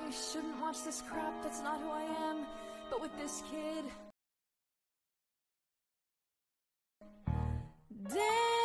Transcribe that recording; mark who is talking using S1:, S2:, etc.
S1: I shouldn't watch this crap, that's not who I am. But with this kid... Damn!